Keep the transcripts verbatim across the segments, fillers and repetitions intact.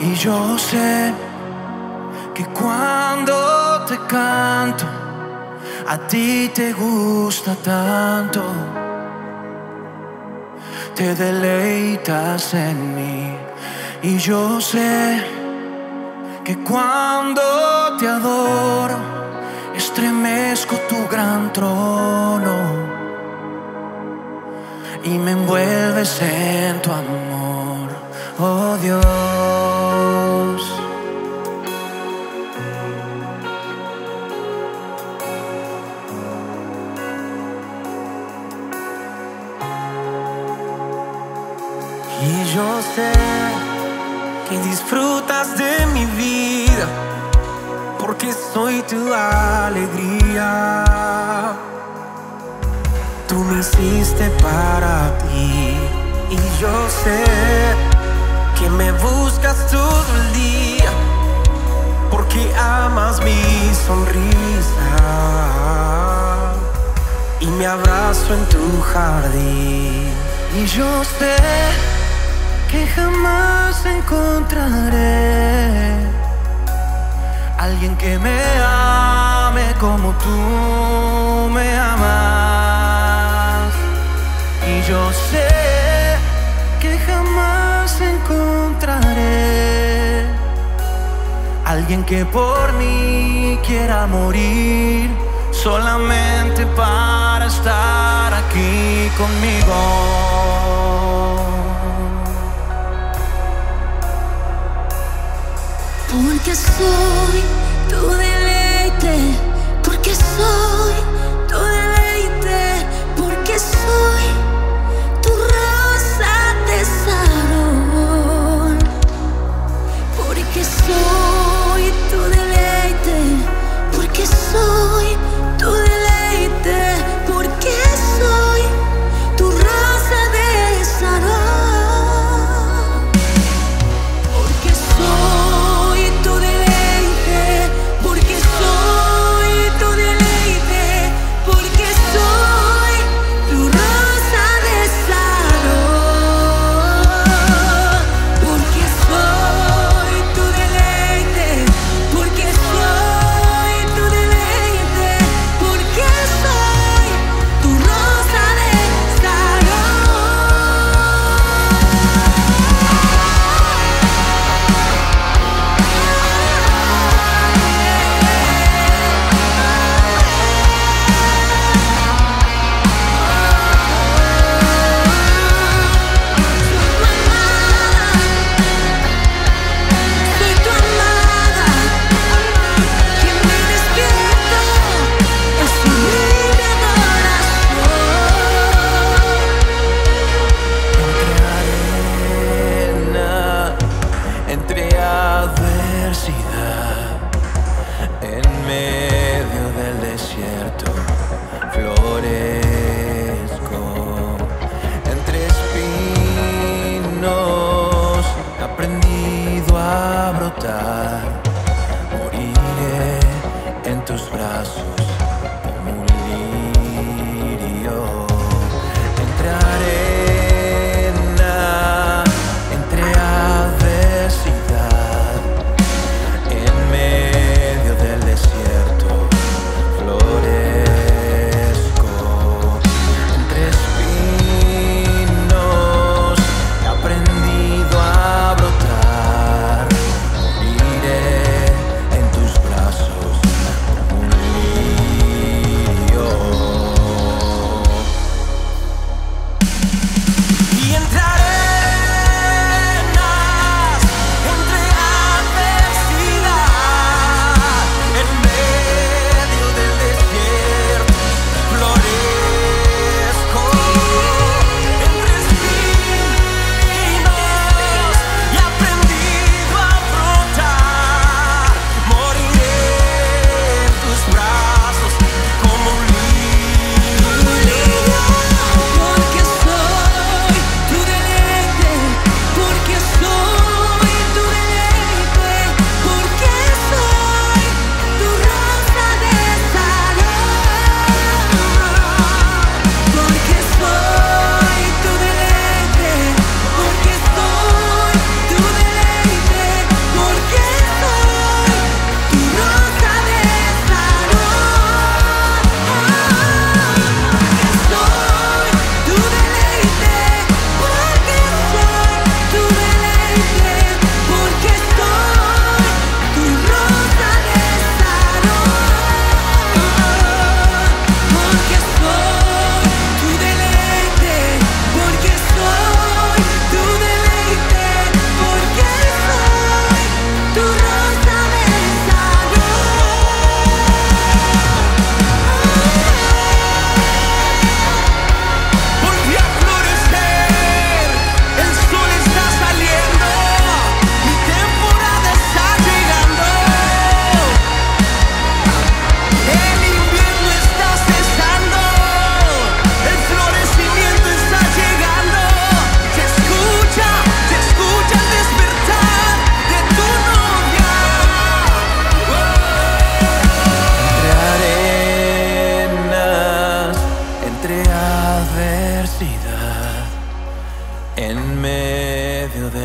Y yo sé que cuando te canto, a ti te gusta tanto, te deleitas en mí. Y yo sé que cuando te adoro, estremezco tu gran trono y me envuelves en tu amor, oh Dios. Y yo sé que disfrutas de mi vida, porque soy tu alegría. Tú me hiciste para ti. Y yo sé que me buscas todo el día, porque amas mi sonrisa y me abrazo en tu jardín. Y yo sé que jamás encontraré alguien que me ame como tú me amas. Y yo sé que jamás encontraré alguien que por mí quiera morir solamente para estar aquí conmigo. Porque soy tu deleite, porque soy tu deleite, porque soy tu rosa de Sarón, porque soy tu deleite, porque soy tu deleite, porque soy tu rosa de Sarón, porque soy tu deleite, porque soy tu deleite, porque soy tu rosa de Sarón, porque soy tu deleite, porque soy tu deleite, porque soy tu rosa de Soy tu amada, que me despierto, es sublime adoración. Entre arena, entre adversidad, en medio del desierto florezco. Entre espinos he aprendido a brotar. Moriré en tus brazos como un lirio. Entre arena, entre adversidad, en medio del desierto florezco. Entre espinos he aprendido a brotar. Moriré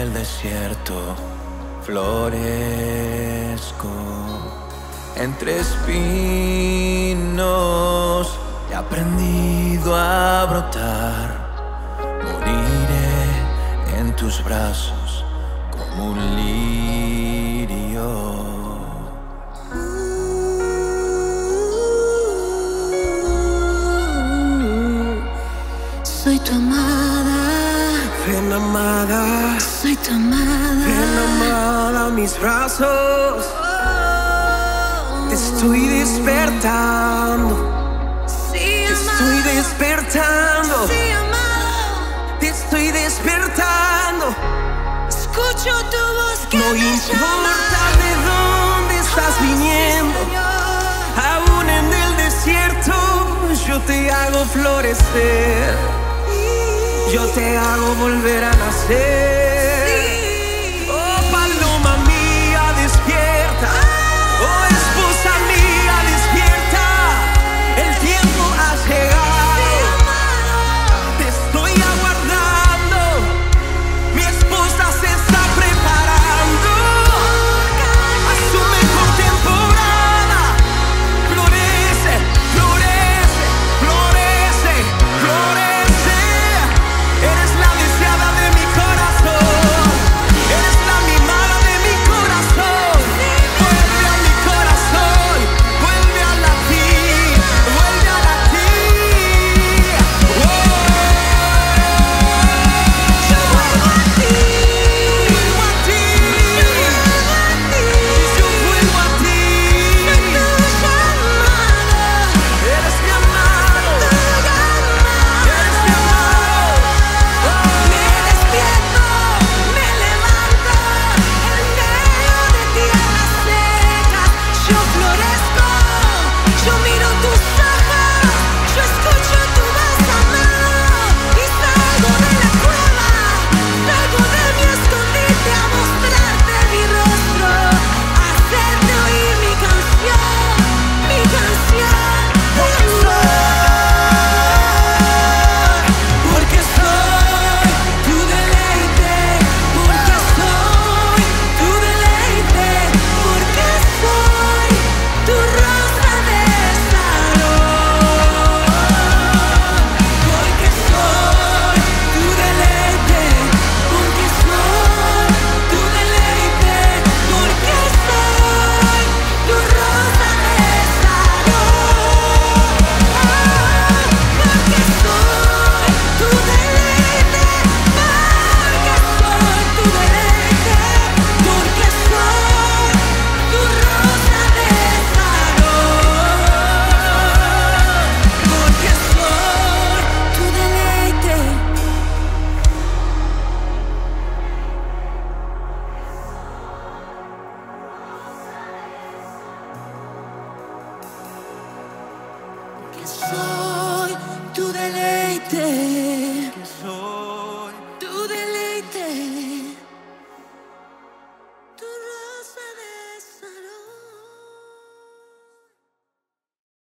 el desierto florezco. Entre espinos he aprendido a brotar. Moriré en tus brazos como un lirio. Soy tu amada, Ven amada, soy tu amada. ven amada a mis brazos. Te estoy despertando, Sí, te estoy amado, despertando, sí, amado. te estoy despertando. Escucho tu voz que No me importa llama. de dónde estás Oh, sí, viniendo, Señor. aún en el desierto yo te hago florecer. Yo te hago volver a nacer.